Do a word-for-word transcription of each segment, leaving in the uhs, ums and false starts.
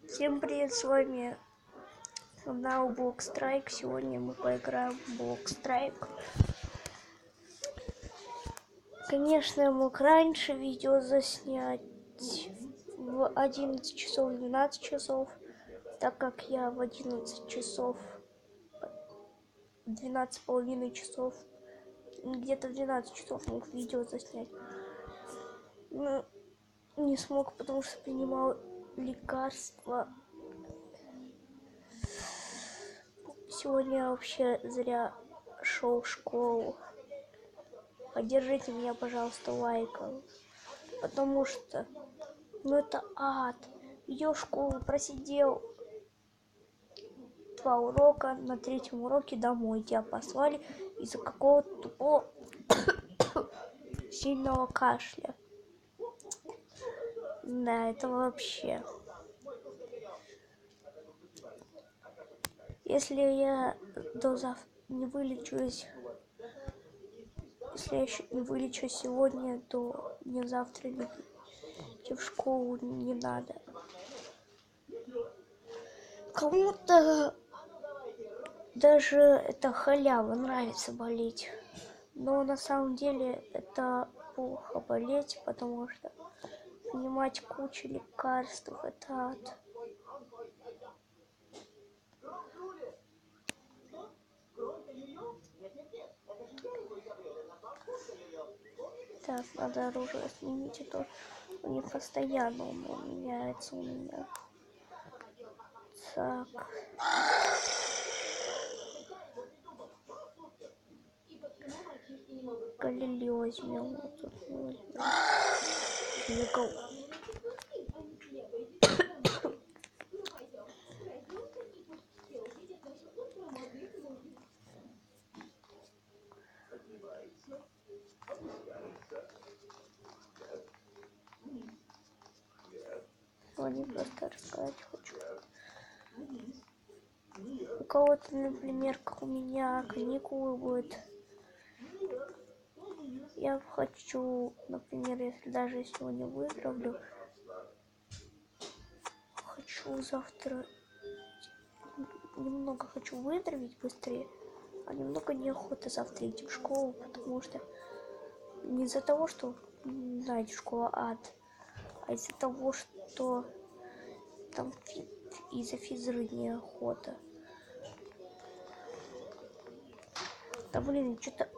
Всем привет, с вами канал Block Strike. Сегодня мы поиграем в Block Strike. Конечно, я мог раньше видео заснять в одиннадцать часов, двенадцать часов, так как я в одиннадцать часов, двенадцать с половиной часов, где-то в двенадцать часов мог видео заснять. Но не смог, потому что принимал лекарства. Сегодня я вообще зря шел в школу. Поддержите меня, пожалуйста, лайком. Потому что, ну это ад. Идешь в школу, просидел два урока, на третьем уроке домой тебя послали из-за какого-то тупого сильного кашля. Да, это вообще. Если я до завтра не вылечусь, если я еще не вылечусь сегодня, то мне завтра не идти в школу не надо. Кому-то даже это халява, нравится болеть. Но на самом деле это плохо болеть, потому что принимать кучу лекарств — это ад. Так, надо оружие снимите, то не постоянно он меняется у меня. Так. Галилео возьмем. Вот тут мы возьмем. Никол. Сегодня просто рассказать хочу. У кого-то, например, как у меня, каникулы будут. Я хочу, например, если даже сегодня выздоровлю, хочу завтра немного хочу выздороветь быстрее, а немного неохота завтра идти в школу, потому что не из-за того, что, знаете, школа ад, а из-за того, что там из-за физры неохота. Да блин, что-то...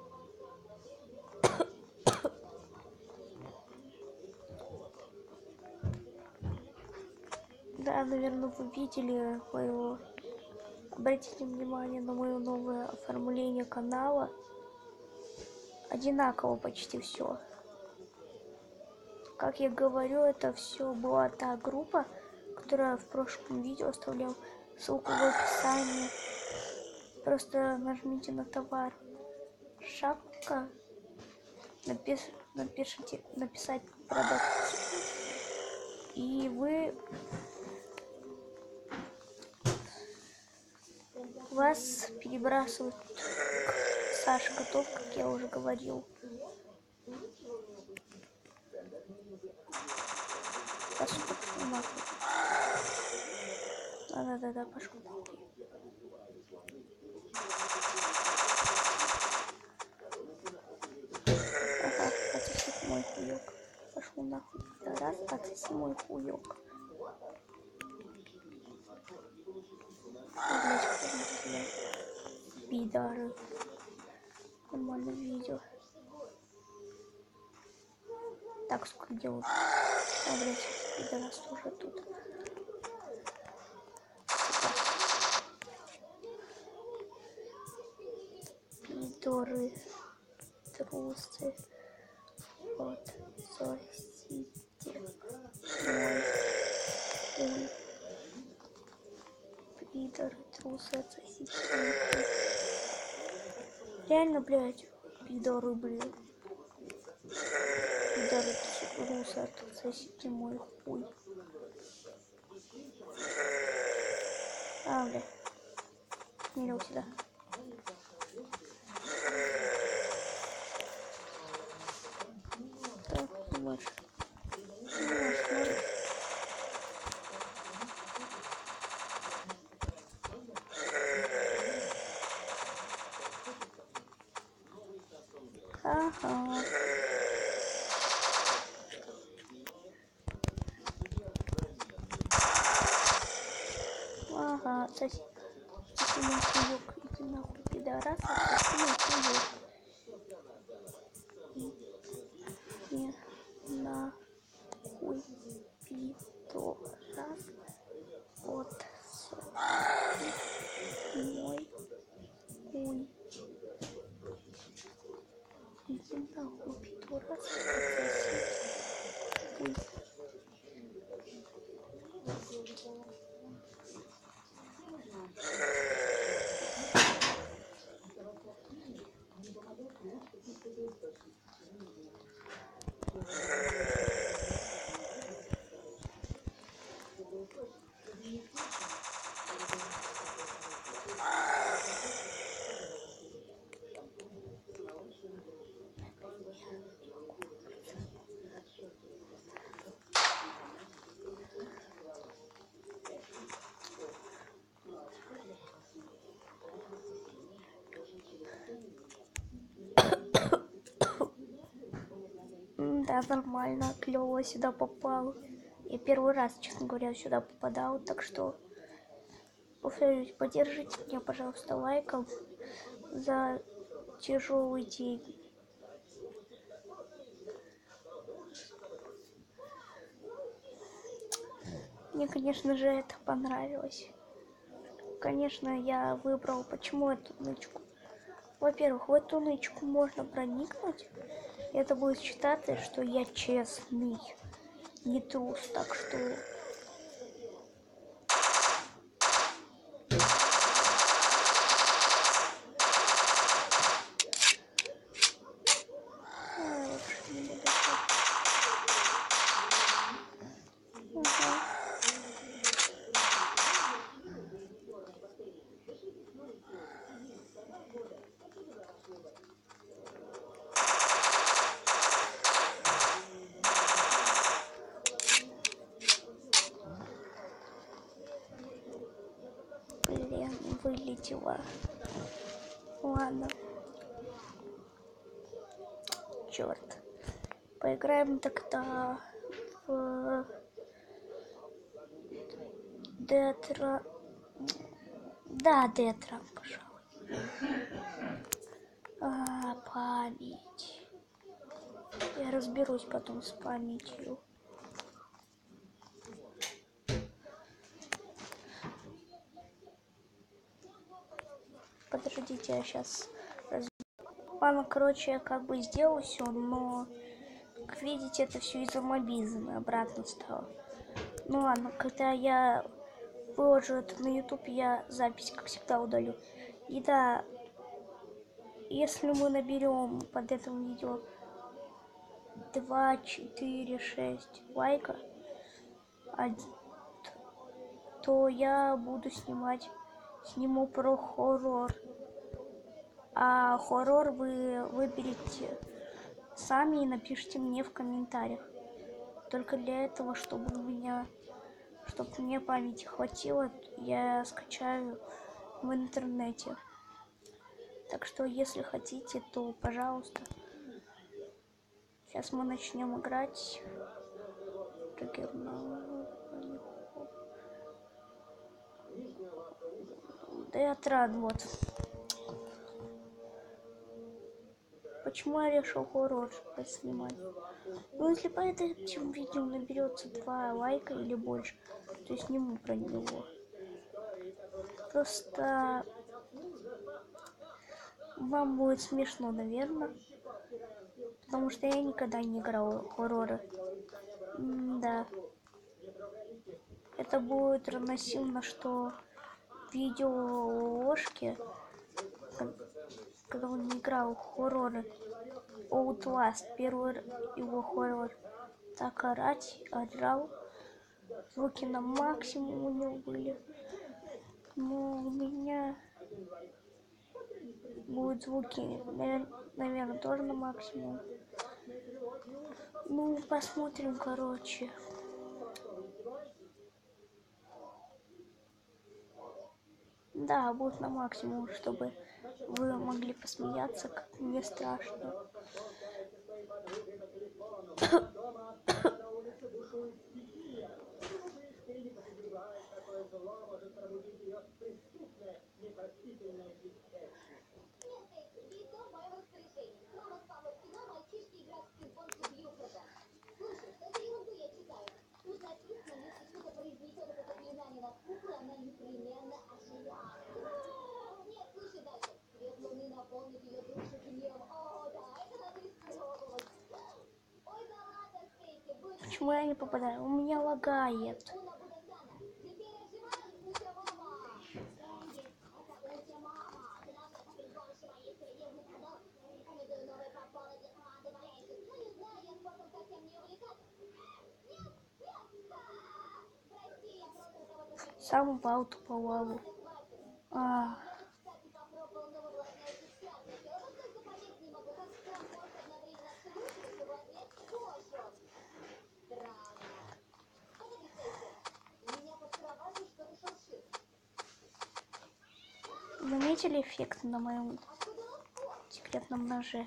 Да, наверное, вы видели моего... Обратите внимание на мое новое оформление канала. Одинаково почти все. Как я говорю, это все была та группа, которая в прошлом видео оставлял ссылку в описании. Просто нажмите на товар шапка, напиш, напишите написать продукт, и вы вас перебрасывают к Саше Котов, как я уже говорил. Пошел нахуй. Да-да-да, пошел нахуй. Ага, отсоси мой хуёк. Пошел нахуй. Раз, отсоси мой хуёк. Пидары. Нормальное видео. Так, сколько делают? А, блядь, пидорас тоже тут. Пидоры. Трусы. Вот. Сосите. Мой хуй. Пидоры, трусы, отсосите. Реально, блядь, пидоры, блин. Пидоры, трусы, отсосите мой хуй. А, бля. Не лег сюда. Так, не можешь. Не можешь, можешь. Ага. Ага, соси. Соси мой кулек. Иди нахуй, пидорас. Соси мой кулек. Иди нахуй, пидорас. Вот. Мой хуй. Иди нахуй, пидорас. Хуй. Да, нормально, клево сюда попал. Я первый раз, честно говоря, сюда попадал, так что повторюсь, поддержите меня, пожалуйста, лайком за тяжелый день. Мне, конечно же, это понравилось. Конечно, я выбрал, почему эту нычку. Во-первых, в эту нычку можно проникнуть. Это будет считаться, что я честный, не трус, так что... Блин, вылетела. Ладно. Черт. Поиграем тогда в Детра. Да, Детра, пожалуй. А, память. Я разберусь потом с памятью. Подождите, я сейчас раз... Ладно, короче, я как бы сделал все, но, как видите, это все из-за мобизма обратно стало. Ну ладно, когда я выложу это на YouTube, я запись, как всегда, удалю. И да, если мы наберем под этим видео два, четыре, шесть лайка, то я буду снимать, сниму про хоррор. А хоррор вы выберете сами и напишите мне в комментариях. Только для этого, чтобы у меня, чтобы мне памяти хватило, я скачаю в интернете. Так что, если хотите, то пожалуйста. Сейчас мы начнем играть. Детран, вот. Почему я решил хоррор снимать? Ну, если по этому видео наберется два лайка или больше, то я сниму про него. Просто вам будет смешно, наверное. Потому что я никогда не играл в хорроры. М-да. Это будет равносильно, что видео ложки, когда он играл в хорроры. Outlast, первый его хоррор. Так орать, орал. Звуки на максимум у него были. Но у меня будут звуки, наверное, тоже на максимум. Ну, посмотрим, короче. Да, будет на максимум, чтобы вы могли посмеяться, как мне страшно. Почему я не попадаю? У меня лагает. Сам упал тупо в лаву. А. Заметили эффект на моем секретном ноже?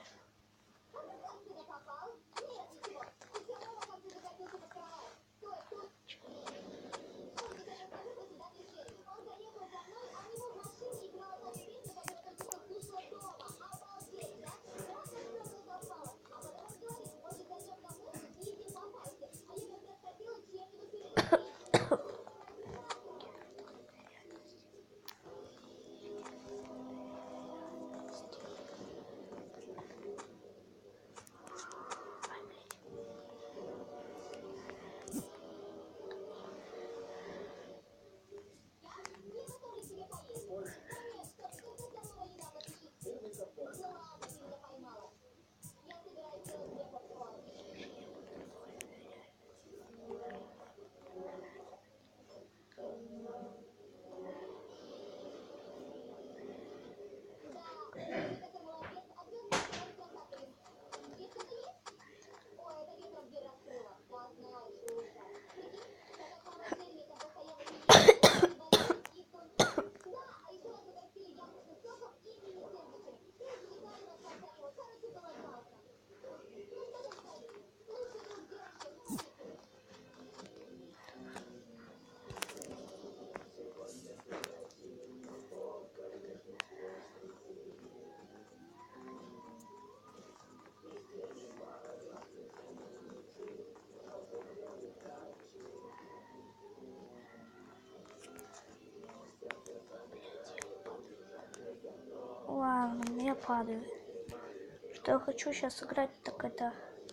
Ладно, я падаю. Что я хочу сейчас сыграть, так это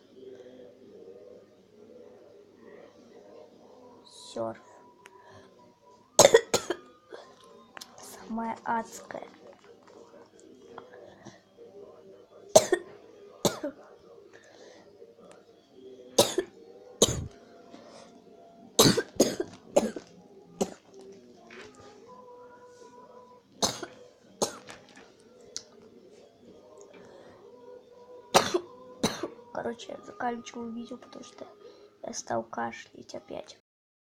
серф. Самое адское. Короче, я заканчиваю видео, потому что я стал кашлять опять.